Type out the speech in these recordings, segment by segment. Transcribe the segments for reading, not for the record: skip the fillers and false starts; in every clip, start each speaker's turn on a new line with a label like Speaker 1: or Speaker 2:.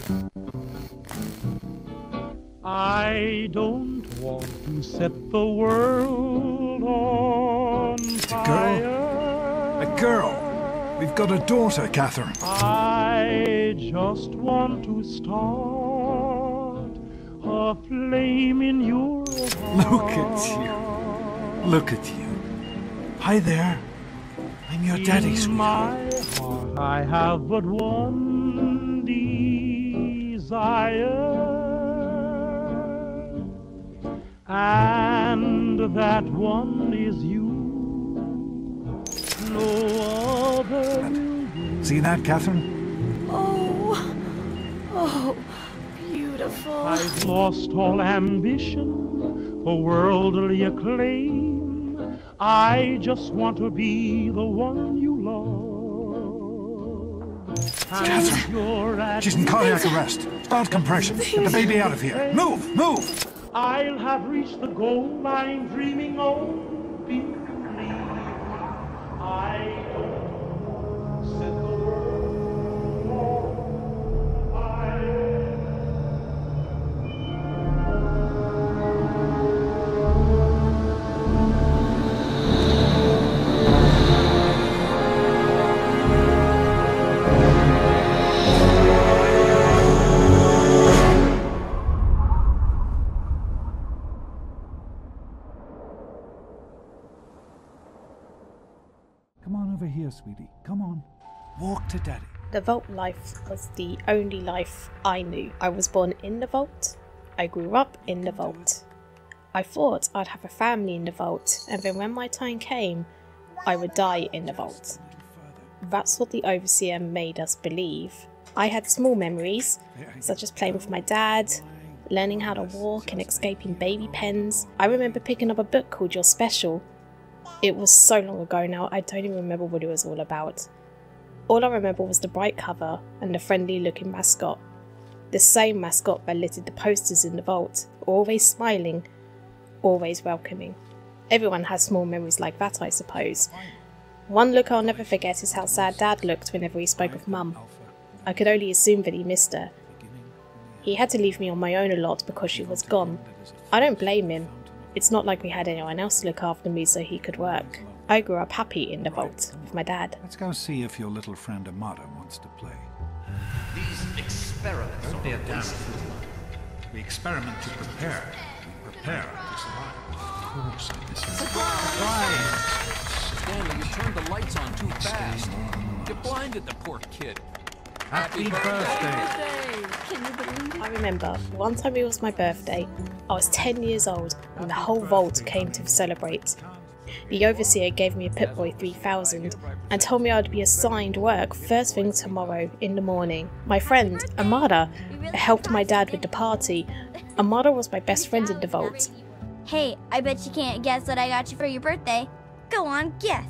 Speaker 1: I don't want to set the world on fire.
Speaker 2: A girl. We've got a daughter, Catherine.
Speaker 1: I just want to start a flame in your heart.
Speaker 2: Look at you. Look at you. Hi there. I'm your daddy,
Speaker 1: In
Speaker 2: sweetheart.
Speaker 1: my heart I have but one desire, and that one is you. No other will do.
Speaker 2: See that, Catherine?
Speaker 3: Oh, beautiful.
Speaker 1: I've lost all ambition for worldly acclaim. I just want to be the one you love.
Speaker 2: Catherine, she's in cardiac arrest. Start compression. Get the baby out of here. Move, move!
Speaker 1: I'll have reached the goal I'm dreaming of. Believe I don't set the world on fire.
Speaker 2: Come on over here, sweetie. Come on. Walk to Daddy.
Speaker 3: The vault life was the only life I knew. I was born in the vault. I grew up in the vault. I thought I'd have a family in the vault, and then when my time came, I would die in the vault. That's what the overseer made us believe. I had small memories, such as playing with my dad, learning how to walk and escaping baby pens. I remember picking up a book called You're Special. It was so long ago now, I don't even remember what it was all about. All I remember was the bright cover and the friendly looking mascot. The same mascot that littered the posters in the vault, always smiling, always welcoming. Everyone has small memories like that, I suppose. One look I'll never forget is how sad Dad looked whenever he spoke of Mum. I could only assume that he missed her. He had to leave me on my own a lot because she was gone. I don't blame him. It's not like we had anyone else to look after me so he could work. I grew up happy in the vault with my dad.
Speaker 2: Let's go see if your little friend Amada wants to play.
Speaker 4: These experiments are a waste.
Speaker 2: We experiment to prepare. We prepare to survive. Of course, I miss you.
Speaker 4: Stanley, you turned the lights on too fast. You blinded the poor kid.
Speaker 2: Happy birthday!
Speaker 3: Can you believe it? I remember one time it was my birthday. I was 10 years old and the whole vault came to celebrate. The overseer gave me a Pip-Boy 3000 and told me I'd be assigned work first thing tomorrow in the morning. My friend, Amada, helped my dad with the party. Amada was my best friend in the vault.
Speaker 5: Hey, I bet you can't guess what I got you for your birthday. Go on, guess.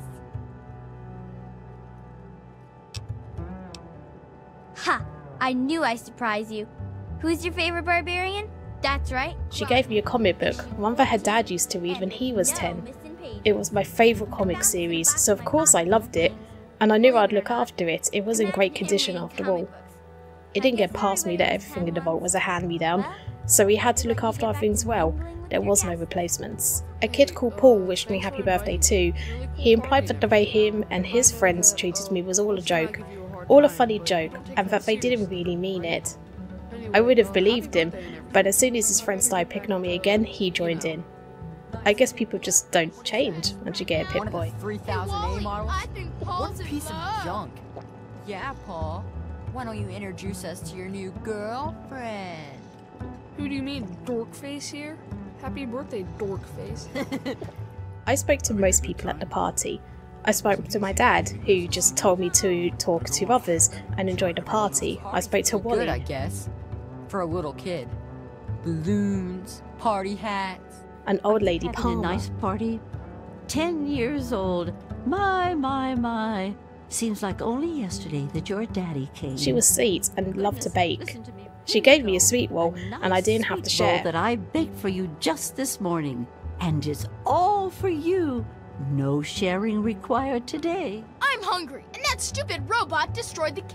Speaker 5: Ha! I knew I'd surprise you. Who's your favorite barbarian? That's right.
Speaker 3: She gave me a comic book, one that her dad used to read when he was 10. It was my favourite comic series, so of course I loved it, and I knew I'd look after it. It was in great condition after all. It didn't get past me that everything in the vault was a hand-me-down, so we had to look after our things well. There was no replacements. A kid called Paul wished me happy birthday too. He implied that the way him and his friends treated me was all a joke. All a funny joke, and that they didn't really mean it. I would have believed him, but as soon as his friends started picking on me again, he joined in. I guess people just don't change once you get a Pip-Boy.
Speaker 6: 3000A models?
Speaker 7: I think Paul's
Speaker 6: What a
Speaker 7: in
Speaker 6: piece of
Speaker 7: love.
Speaker 6: junk. Yeah, Paul. Why don't you introduce us to your new girlfriend?
Speaker 7: Who do you mean, Dorkface here? Happy birthday, Dorkface.
Speaker 3: I spoke to most people at the party. I spoke to my dad, who just told me to talk to others and enjoy the party. I spoke to Wally.
Speaker 6: Good, I guess. For a little kid. Balloons, party hats.
Speaker 3: An old lady
Speaker 8: Having
Speaker 3: Palmer.
Speaker 8: a nice party. 10 years old. My. Seems like only yesterday that your daddy came.
Speaker 3: She was sweet and loved to bake. She gave me a sweet roll, and I didn't have to
Speaker 8: Sweet roll
Speaker 3: share.
Speaker 8: that I baked for you just this morning. And it's all for you. No sharing required today.
Speaker 7: I'm hungry, and that stupid robot destroyed the cake.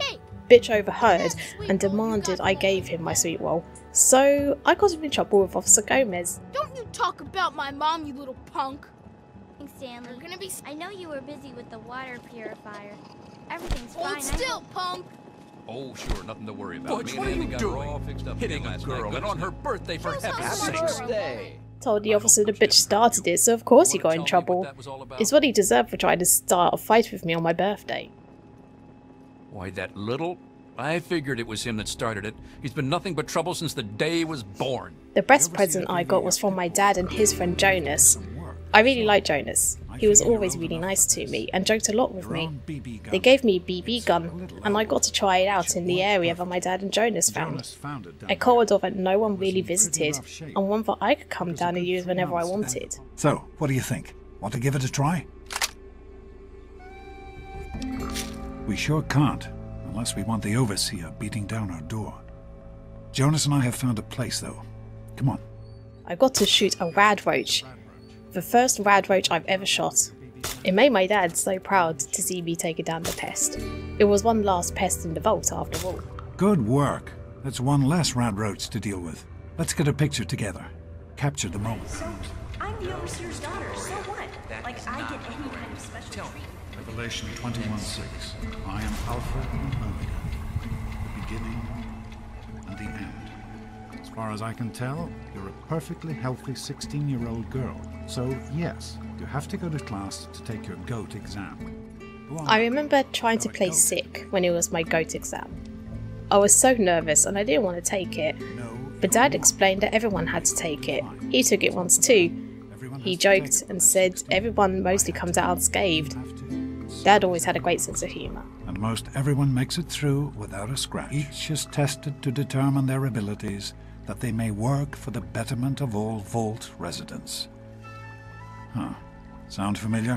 Speaker 3: bitch overheard and demanded I gave him my sweet roll. So I got him in trouble with Officer Gomez.
Speaker 9: Don't you talk about my mom, you little punk.
Speaker 5: Thanks, Stanley.
Speaker 9: You're gonna be...
Speaker 5: I know you were busy with the water purifier. Everything's
Speaker 9: Hold
Speaker 5: fine.
Speaker 9: still, punk.
Speaker 4: Oh, sure, nothing to worry about.
Speaker 6: Butch,
Speaker 4: Me
Speaker 6: what are
Speaker 4: and Andy
Speaker 6: you
Speaker 4: got her
Speaker 6: doing?
Speaker 4: all fixed up
Speaker 6: Hitting a
Speaker 4: last
Speaker 6: girl
Speaker 4: night.
Speaker 6: and on her birthday, for heaven's sakes.
Speaker 3: Told the officer the bitch started it, so of course he got in trouble. It's what he deserved for trying to start a fight with me on my birthday.
Speaker 4: Why, that little... I figured it was him that started it. He's been nothing but trouble since the day he was born.
Speaker 3: The best present I got was from my dad and his friend Jonas. I really liked Jonas. He was always really nice to me and joked a lot with me. They gave me a BB gun and I got to try it out in the area that my dad and Jonas found. A corridor that no one really visited and one that I could come down and use whenever I wanted.
Speaker 2: So, what do you think? Want to give it a try? We sure can't, unless we want the Overseer beating down our door. Jonas and I have found a place, though. Come on.
Speaker 3: I got to shoot a rad roach. The first rad roach I've ever shot. It made my dad so proud to see me take down the pest. It was one last pest in the vault after all.
Speaker 2: Good work. That's one less rad roach to deal with. Let's get a picture together. Capture the moment.
Speaker 10: So, I'm the Overseer's daughter, so what? Like, I get any kind of special treatment.
Speaker 2: Revelation 21:6. I am Alpha and Omega, the beginning and the end. As far as I can tell, you're a perfectly healthy 16-year-old girl. So, yes, you have to go to class to take your GOAT exam.
Speaker 3: I remember trying to play sick when it was my GOAT exam. I was so nervous and I didn't want to take it. But Dad explained that everyone had to take it. He took it once too. He joked and said everyone mostly comes out unscathed. Dad always had a great sense of humour.
Speaker 2: And most everyone makes it through without a scratch. Each is tested to determine their abilities, that they may work for the betterment of all Vault residents. Huh. Sound familiar?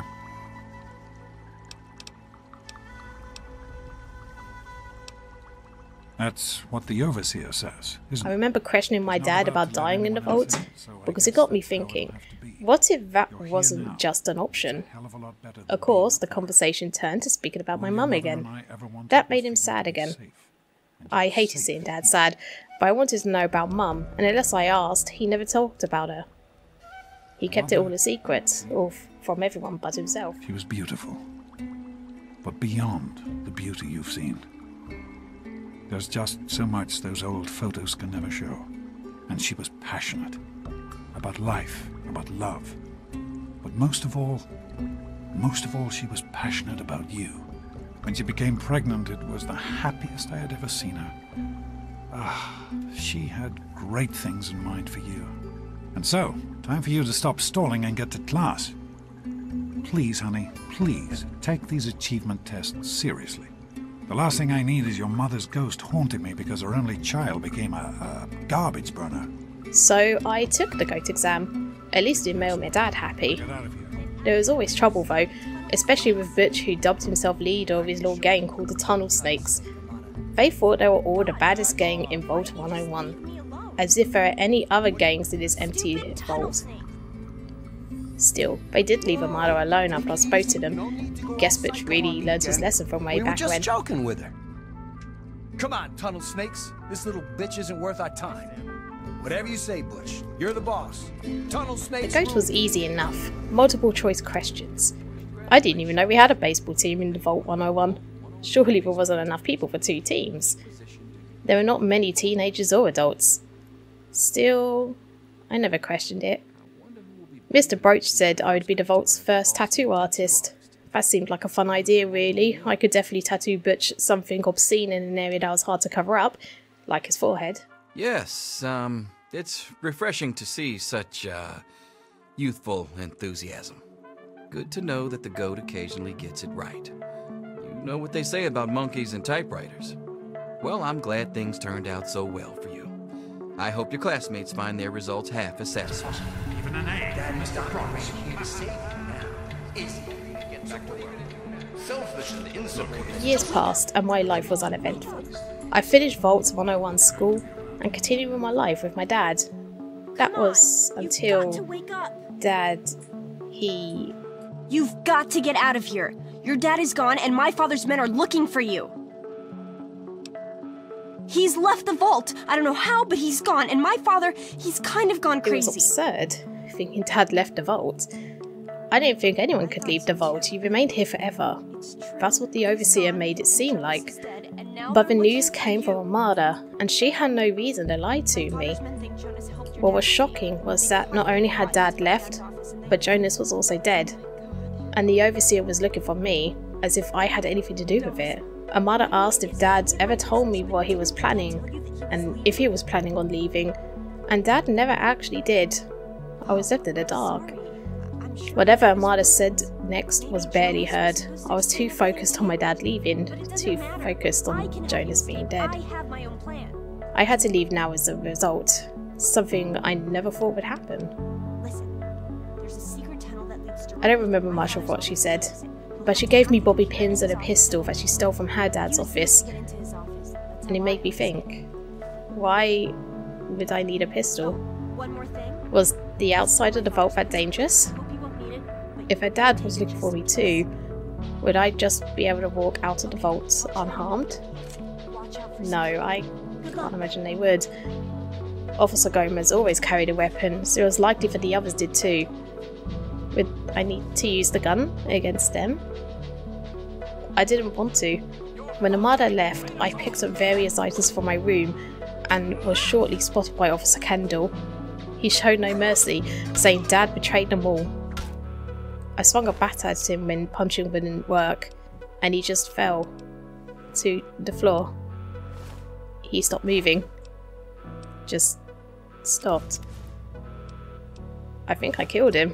Speaker 2: That's what the Overseer says, isn't it?
Speaker 3: I remember questioning my dad about dying in the vault, because it got me thinking, what if that wasn't just an option? Of course, the conversation turned to speaking about my mum again. That made him sad again. I hated seeing Dad sad, but I wanted to know about Mum, and unless I asked, he never talked about her. He kept it all a secret, or from everyone but himself.
Speaker 2: She was beautiful, but beyond the beauty you've seen. There's just so much those old photos can never show. And she was passionate. About life, about love. But most of all, she was passionate about you. When she became pregnant, it was the happiest I had ever seen her. She had great things in mind for you. And so, time for you to stop stalling and get to class. Please, honey, please, take these achievement tests seriously. The last thing I need is your mother's ghost haunting me because her only child became a garbage burner.
Speaker 3: So I took the GOAT exam. At least it made my dad happy.
Speaker 2: Get out of here.
Speaker 3: There was always trouble though, especially with Butch, who dubbed himself leader of his little gang called the Tunnel Snakes. They thought they were all the baddest gang in Vault 101, as if there are any other gangs in this empty vault. Still, they did leave Amada alone after I spoke to them. Guess Butch really learned his lesson from way back when.
Speaker 11: We were just joking with her. Come on, Tunnel Snakes. This little bitch isn't worth our time. Whatever you say, Butch. You're the boss. Tunnel Snakes.
Speaker 3: The GOAT was easy enough. Multiple choice questions. I didn't even know we had a baseball team in the Vault 101. Surely there wasn't enough people for 2 teams. There were not many teenagers or adults. Still, I never questioned it. Mr. Broach said I would be the Vault's first tattoo artist. That seemed like a fun idea, really. I could definitely tattoo Butch something obscene in an area that was hard to cover up, like his forehead.
Speaker 4: Yes, it's refreshing to see such, youthful enthusiasm. Good to know that the GOAT occasionally gets it right. You know what they say about monkeys and typewriters. Well, I'm glad things turned out so well for you. I hope your classmates find their results half as satisfying.
Speaker 2: Even an A.
Speaker 3: Years passed and my life was uneventful. I finished Vault 101 school and continued with my life with my dad. That was until Dad,
Speaker 10: You've got to get out of here. Your dad is gone and my father's men are looking for you.
Speaker 12: He's left the vault. I don't know how, but he's gone. And my father, he's kind of gone crazy.
Speaker 3: It was absurd, thinking Dad left the vault. I didn't think anyone could leave the vault. He remained here forever. That's what the Overseer made it seem like. But the news came from Armada, and she had no reason to lie to me. What was shocking was that not only had Dad left, but Jonas was also dead. And the Overseer was looking for me, as if I had anything to do with it. Armada asked if Dad ever told me what he was planning, and if he was planning on leaving, and Dad never actually did. I was left in the dark. Whatever Armada said next was barely heard. I was too focused on my dad leaving, too focused on Jonas being dead. I had to leave now as a result, something I never thought would happen. I don't remember much of what she said, but she gave me bobby pins and a pistol that she stole from her dad's office, and it made me think, why would I need a pistol? Was the outside of the vault that dangerous? If her dad was looking for me too, would I just be able to walk out of the vault unharmed? No, I can't imagine they would. Officer Gomez always carried a weapon, so it was likely that the others did too. Would I need to use the gun against them? I didn't want to. When Armada left, I picked up various items from my room and was shortly spotted by Officer Kendall. He showed no mercy, saying Dad betrayed them all. I swung a bat at him when punching wouldn't work, and he just fell to the floor. He stopped moving. Just stopped. I think I killed him.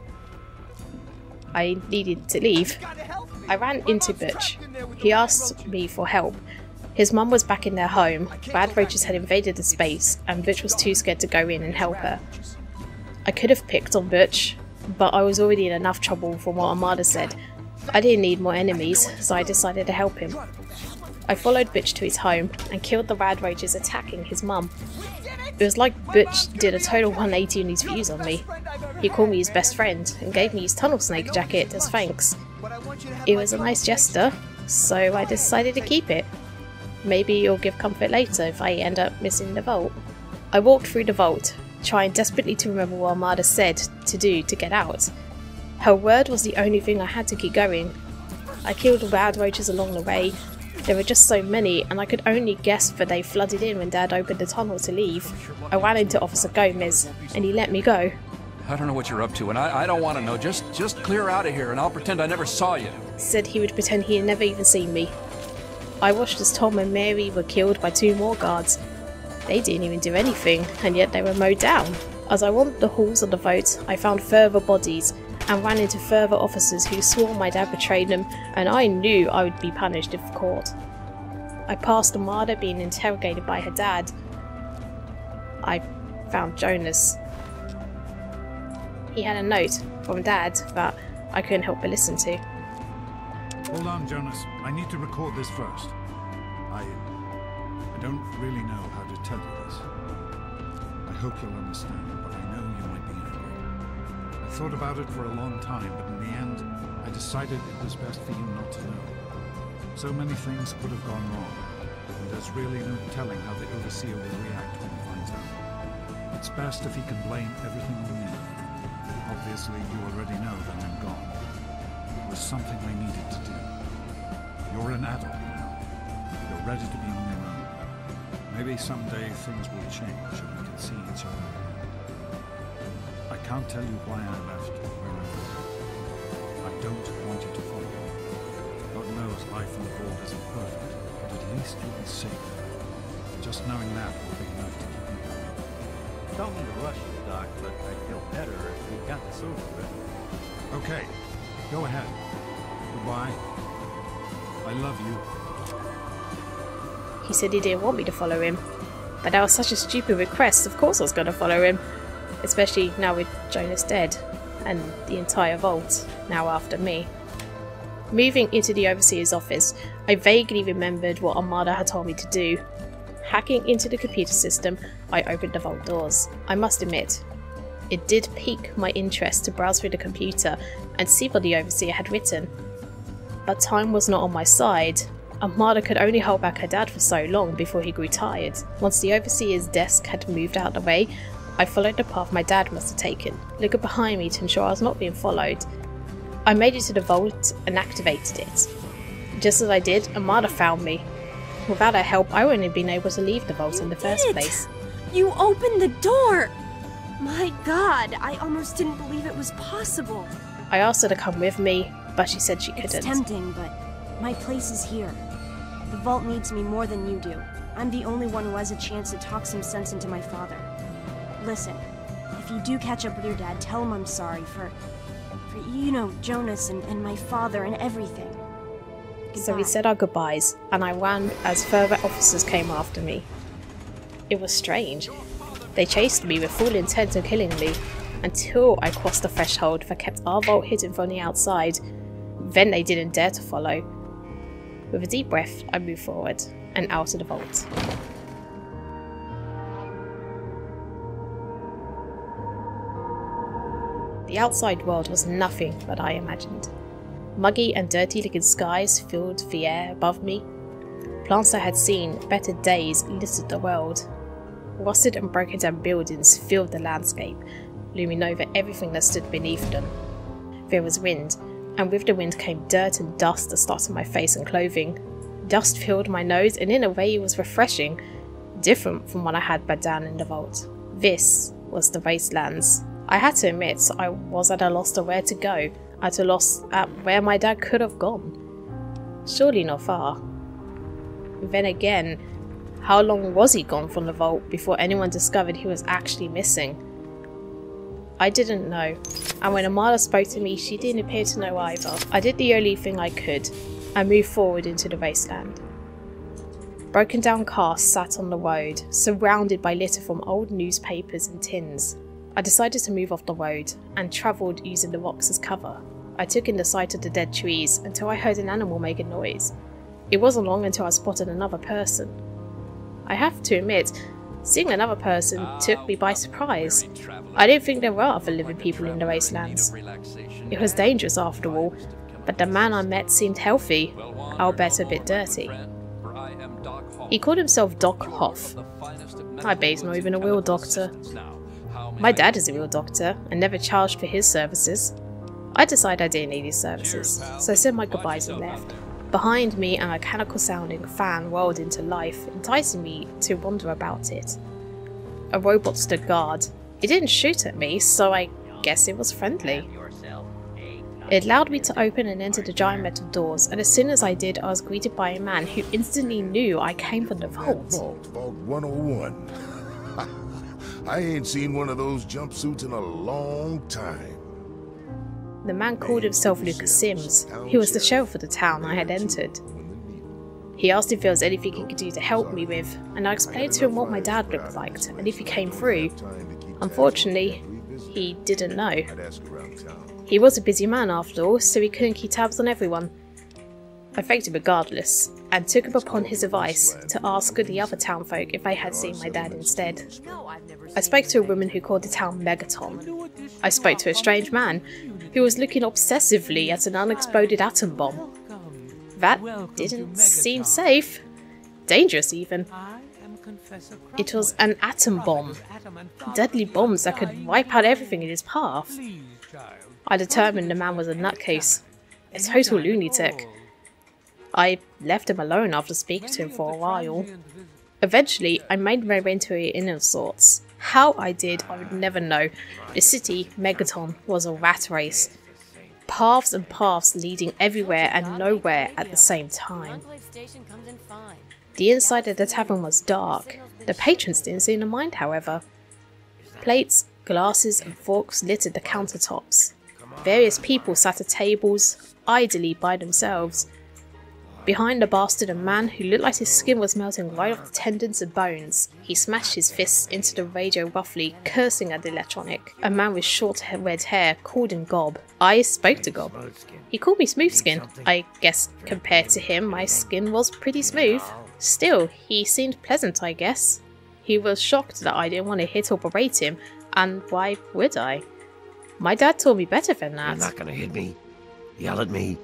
Speaker 3: I needed to leave. I ran into Butch. He asked me for help. His mum was back in their home. Bad roaches had invaded the space, and Butch was too scared to go in and help her. I could have picked on Butch, but I was already in enough trouble from what Armada said. I didn't need more enemies, so I decided to help him. I followed Butch to his home and killed the rad roaches attacking his mum. It was like Butch did a total 180 in his views on me. He called me his best friend and gave me his tunnel snake jacket as thanks. It was a nice gesture, so I decided to keep it. Maybe it'll give comfort later if I end up missing the vault. I walked through the vault, trying desperately to remember what Armada said to do to get out. Her word was the only thing I had to keep going. I killed the rad roaches along the way. There were just so many, and I could only guess that they flooded in when Dad opened the tunnel to leave. I ran into Officer Gomez, and he let me go.
Speaker 13: I don't know what you're up to, and I don't want to know. Just clear out of here, and I'll pretend I never saw you.
Speaker 3: Said he would pretend he had never even seen me. I watched as Tom and Mary were killed by 2 more guards. They didn't even do anything, and yet they were mowed down. As I wandered the halls of the vault, I found further bodies, and ran into further officers who swore my dad betrayed them, and I knew I would be punished if caught. I passed Armada being interrogated by her dad. I found Jonas. He had a note from Dad that I couldn't help but listen to.
Speaker 2: Hold on, Jonas. I need to record this first. I don't really know how to tell you this. I hope you'll understand, but I know you might be angry. I thought about it for a long time, but in the end, I decided it was best for you not to know. So many things could have gone wrong, and there's really no telling how the Overseer will react when he finds out. It's best if he can blame everything on me. Obviously, you already know that I'm gone. It was something I needed to do. You're an adult now. You're ready to be on your own. Maybe someday things will change and we can see each other again. I can't tell you why I left where I was. I don't want you to follow me. God knows life on the board isn't perfect, but at least you'll be safe. Just knowing that will be enough to keep me going.
Speaker 14: Don't mean to rush you, Doc, but I'd feel better if we got this over with.
Speaker 2: Okay, go ahead. Goodbye. I love you.
Speaker 3: He said he didn't want me to follow him, but that was such a stupid request. Of course I was going to follow him, especially now with Jonas dead, and the entire vault now after me. Moving into the Overseer's office, I vaguely remembered what Armada had told me to do. Hacking into the computer system, I opened the vault doors. I must admit, it did pique my interest to browse through the computer and see what the Overseer had written. But time was not on my side. Armada could only hold back her dad for so long before he grew tired. Once the overseer's desk had moved out of the way, I followed the path my dad must have taken, looking behind me to ensure I was not being followed. I made it to the vault and activated it. Just as I did, Armada found me. Without her help, I wouldn't have been able to leave the vault in the first place.
Speaker 12: You opened the door! My god, I almost didn't believe it was possible.
Speaker 3: I asked her to come with me, but she said she couldn't.
Speaker 12: It's tempting, but my place is here. The vault needs me more than you do. I'm the only one who has a chance to talk some sense into my father. Listen, if you do catch up with your dad, tell him I'm sorry for you know, Jonas and my father and everything. Goodbye.
Speaker 3: So we said our goodbyes, and I ran as further officers came after me. It was strange. They chased me with full intent of killing me, until I crossed the threshold that kept our vault hidden from the outside. Then they didn't dare to follow. With a deep breath, I moved forward, and out of the vault. The outside world was nothing that I imagined. Muggy and dirty looking skies filled the air above me. Plants I had seen better days littered the world. Rusted and broken down buildings filled the landscape, looming over everything that stood beneath them. There was wind, and with the wind came dirt and dust that started my face and clothing. Dust filled my nose, and in a way it was refreshing, different from what I had back down in the vault. This was the Wastelands. I had to admit I was at a loss of where to go, at a loss at where my dad could have gone. Surely not far. Then again, how long was he gone from the vault before anyone discovered he was actually missing? I didn't know, and when Armada spoke to me, she didn't appear to know either. I did the only thing I could, and moved forward into the Wasteland. Broken down cars sat on the road, surrounded by litter from old newspapers and tins. I decided to move off the road, and travelled using the rocks as cover. I took in the sight of the dead trees until I heard an animal make a noise. It wasn't long until I spotted another person. I have to admit, seeing another person took me by surprise. I didn't think there were other living people in the Wastelands. It was dangerous after all, but the man I met seemed healthy, albeit a bit dirty. He called himself Doc Hoff. I bet he's not even a real doctor. My dad is a real doctor and never charged for his services. I decided I didn't need his services, so I said my goodbyes and left. Behind me, a mechanical sounding fan whirled into life, enticing me to wonder about it. A robot stood guard. It didn't shoot at me, so I guess it was friendly. It allowed me to open and enter the giant metal doors, and as soon as I did, I was greeted by a man who instantly knew I came from the vault.
Speaker 15: Vault 101. I ain't seen one of those jumpsuits in a long time.
Speaker 3: The man called himself Lucas Sims. He was the sheriff of the town I had entered. He asked if there was anything he could do to help me with, and I explained to him what my dad looked like and if he came through. Unfortunately, he didn't know. He was a busy man after all, so he couldn't keep tabs on everyone. I thanked him regardless, and took him upon his advice to ask the other townfolk if they had seen my dad instead. I spoke to a woman who called the town Megaton. I spoke to a strange man who was looking obsessively at an unexploded atom bomb. That didn't seem safe. Dangerous even. It was an atom bomb. Deadly bombs that could wipe out everything in its path. I determined the man was a nutcase. A total lunatic. I left him alone after speaking to him for a while. Eventually, I made my way into an inn of sorts. How I did, I would never know. The city, Megaton, was a rat race. Paths and paths leading everywhere and nowhere at the same time. The inside of the tavern was dark. The patrons didn't seem to mind, however. Plates, glasses and forks littered the countertops. Various people sat at tables, idly by themselves. Behind the bar stood a man who looked like his skin was melting right off the tendons and bones. He smashed his fists into the radio roughly, cursing at the electronic. A man with short red hair called him Gob. I spoke to Gob. He called me Smooth Skin. I guess compared to him, my skin was pretty smooth. Still, he seemed pleasant, I guess. He was shocked that I didn't want to hit or berate him, and why would I? My dad told me better than that.
Speaker 16: You're not gonna hit me, yell at me,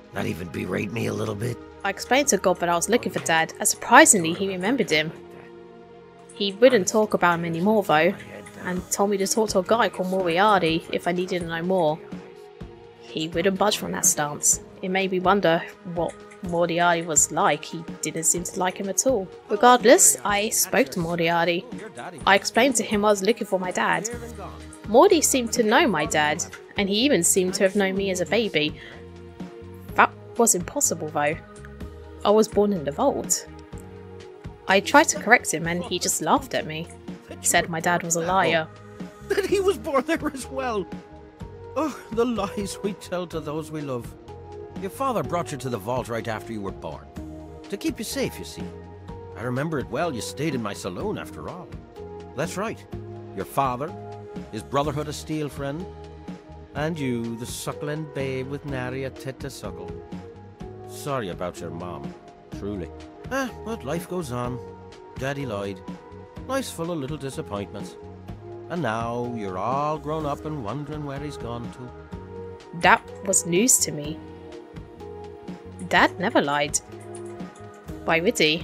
Speaker 16: Not even berate me a little bit?
Speaker 3: I explained to God that I was looking for Dad, and surprisingly he remembered him. He wouldn't talk about him anymore though, and told me to talk to a guy called Moriarty if I needed to know more. He wouldn't budge from that stance. It made me wonder what Moriarty was like. He didn't seem to like him at all. Regardless, I spoke to Moriarty. I explained to him I was looking for my dad. Morty seemed to know my dad, and he even seemed to have known me as a baby. That was impossible though. I was born in the vault. I tried to correct him and he just laughed at me. He said my dad was a liar.
Speaker 16: That he was born there as well. Oh, the lies we tell to those we love. Your father brought you to the vault right after you were born. To keep you safe, you see. I remember it well, you stayed in my saloon after all. That's right. Your father, his Brotherhood of Steel friend, and you, the suckling babe with nary a tit to suckle. Sorry about your mom, truly. But life goes on. Daddy lied. Life's full of little disappointments. And now you're all grown up and wondering where he's gone to.
Speaker 3: That was news to me. Dad never lied. Why would he?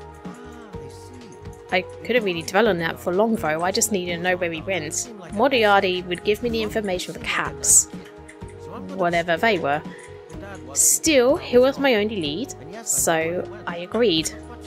Speaker 3: I couldn't really dwell on that for long though, I just needed to know where he went. Moriarty would give me the information with the caps. Whatever they were. Still, he was my only lead, so I agreed.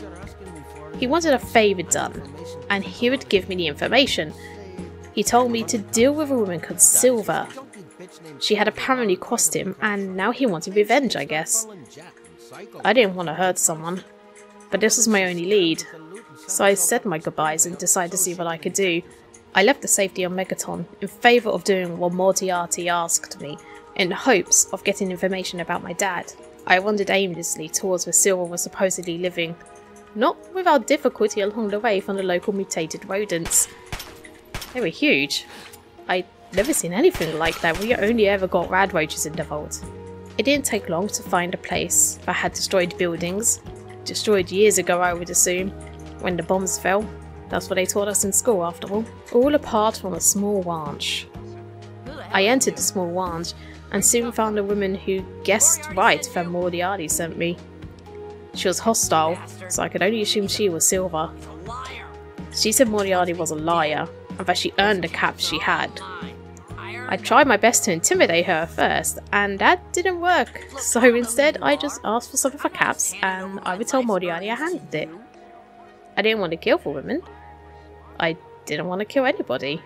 Speaker 3: He wanted a favour done, and he would give me the information. He told me to deal with a woman called Silver. She had apparently crossed him, and now he wanted revenge, I guess. I didn't want to hurt someone, but this was my only lead, so I said my goodbyes and decided to see what I could do. I left the safety on Megaton in favour of doing what Moriarty asked me, in hopes of getting information about my dad. I wandered aimlessly towards where Silver was supposedly living, not without difficulty along the way from the local mutated rodents. They were huge. I'd never seen anything like that. We only ever got rad roaches in the vault. It didn't take long to find a place that had destroyed buildings. Destroyed years ago, I would assume, when the bombs fell. That's what they taught us in school, after all apart from a small ranch. I entered the small ranch and soon found a woman who guessed right that Moriarty sent me. She was hostile, so I could only assume she was Silver. She said Moriarty was a liar, and that she earned the caps she had. I tried my best to intimidate her at first, and that didn't work, so instead I just asked for some of her caps, and I would tell Moriarty I handed it. I didn't want to kill the women. I didn't want to kill anybody.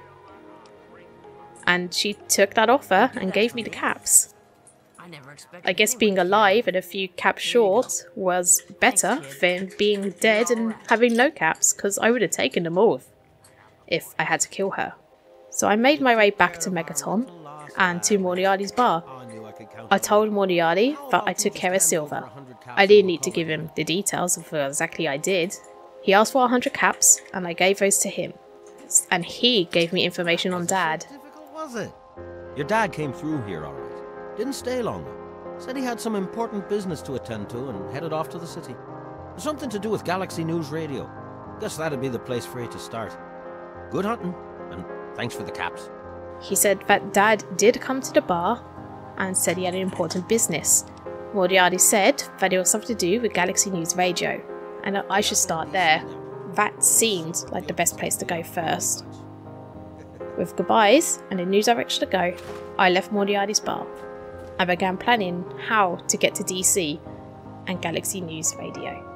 Speaker 3: And she took that offer and gave me the caps. I guess being alive and a few caps short was better than being dead and having no caps, because I would have taken them all if I had to kill her. So I made my way back to Megaton and to Moriarty's bar. I told Moriarty that I took care of Silver. I didn't need to give him the details of what exactly I did. He asked for 100 caps and I gave those to him. And he gave me information on Dad.
Speaker 16: Was it? Your dad came through here all right. Didn't stay long though. Said he had some important business to attend to and headed off to the city. Something to do with Galaxy News Radio. Guess that'd be the place for you to start. Good hunting, and thanks for the caps.
Speaker 3: He said that Dad did come to the bar and said he had an important business. Moriarty said that it was something to do with Galaxy News Radio, and that I should start there. That seemed like the best place to go first. With goodbyes and a new direction to go, I left Moriarty's bar and began planning how to get to DC and Galaxy News Radio.